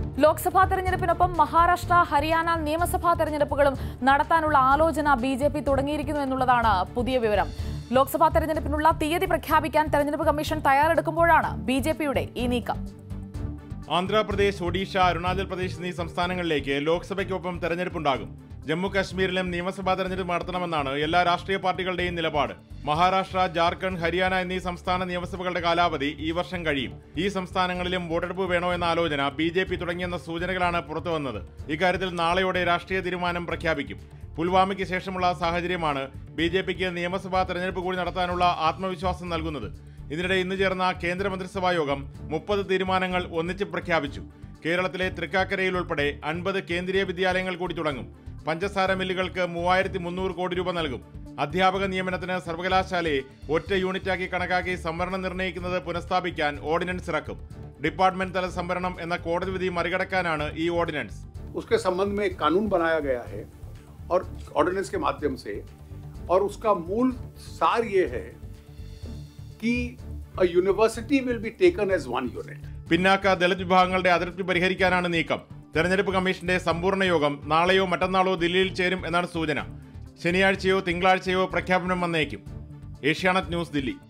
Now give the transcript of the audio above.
ലോക്സഭാ തെരഞ്ഞെടുപ്പിനൊപ്പം മഹാരാഷ്ട്ര, ഹരിയാന നിയമസഭാ തെരഞ്ഞെടുപ്പുകളും നടത്താനുള്ള ആലോചന ബിജെപി തുടങ്ങിയിരിക്കുന്നു എന്നുള്ളതാണ് പുതിയ വിവരം. ലോക്സഭാ തെരഞ്ഞെടുപ്പിനുള്ള തീയതി പ്രഖ്യാപിക്കാൻ തെരഞ്ഞെടുപ്പ് കമ്മീഷൻ തയ്യാറെടുക്കുമ്പോഴാണ് ബിജെപിയുടെ ഈ നീക്കം. ആന്ധ്രാപ്രദേശ്, ഒഡീഷ, അരുണാചൽ പ്രദേശ് എന്നീ സംസ്ഥാനങ്ങളിലേക്ക് ലോക്സഭയ്ക്കൊപ്പം തെരഞ്ഞെടുപ്പുണ്ടാകും. ജമ്മു കാശ്മീരിലും നിയമസഭാ തെരഞ്ഞെടുപ്പ് നടത്തണമെന്നാണ് എല്ലാ രാഷ്ട്രീയ പാർട്ടികളുടെയും നിലപാട്. മഹാരാഷ്ട്ര, ജാർഖണ്ഡ്, ഹരിയാന എന്നീ സംസ്ഥാന നിയമസഭകളുടെ കാലാവധി ഈ വർഷം കഴിയും. ഈ സംസ്ഥാനങ്ങളിലും വോട്ടെടുപ്പ് വേണോ എന്ന ആലോചന ബിജെപി തുടങ്ങിയെന്ന സൂചനകളാണ് പുറത്തുവന്നത്. ഇക്കാര്യത്തിൽ നാളെയോടെ രാഷ്ട്രീയ തീരുമാനം പ്രഖ്യാപിക്കും. പുൽവാമയ്ക്ക് ശേഷമുള്ള സാഹചര്യമാണ് ബിജെപിക്ക് നിയമസഭാ തെരഞ്ഞെടുപ്പ് കൂടി നടത്താനുള്ള ആത്മവിശ്വാസം നൽകുന്നത്. ഇതിനിടെ ഇന്ന് ചേർന്ന കേന്ദ്രമന്ത്രിസഭാ യോഗം 30 തീരുമാനങ്ങൾ ഒന്നിച്ച് പ്രഖ്യാപിച്ചു. കേരളത്തിലെ തൃക്കാക്കരയിൽ ഉൾപ്പെടെ 50 കേന്ദ്രീയ വിദ്യാലയങ്ങൾ കൂടി തുടങ്ങും. പഞ്ചസാര മില്ലുകൾക്ക് 3300 കോടി രൂപ നൽകും. അധ്യാപക നിയമനത്തിന് സർവകലാശാലയെ ഒറ്റ യൂണിറ്റാക്കി കണക്കാക്കി സംവരണം നിർണ്ണയിക്കുന്നത് പുനഃസ്ഥാപിക്കാൻ ഓർഡിനൻസ് ഇറക്കും. ഡിപ്പാർട്ട്മെന്റ് തല സംവരണം എന്ന കോടതി വിധി മറികടക്കാനാണ് ഈ ഓർഡിനൻസ്. उसके संबंध में एक कानून बनाया गया है और ऑर्डिनेंस के माध्यम से, और उसका मूल सार ये है कि a university will be taken as one unit. പിന്നാക്ക ദളിത് വിഭാഗങ്ങളുടെ അതിർത്തി പരിഹരിക്കാനാണ് നീക്കം. തെരഞ്ഞെടുപ്പ് കമ്മീഷന്റെ സമ്പൂർണ്ണ യോഗം നാളെയോ മറ്റന്നാളോ ദില്ലിയിൽ ചേരും എന്നാണ് സൂചന. ശനിയാഴ്ചയോ തിങ്കളാഴ്ചയോ പ്രഖ്യാപനം വന്നേക്കും. ഏഷ്യാനെറ്റ് ന്യൂസ്, ദില്ലി.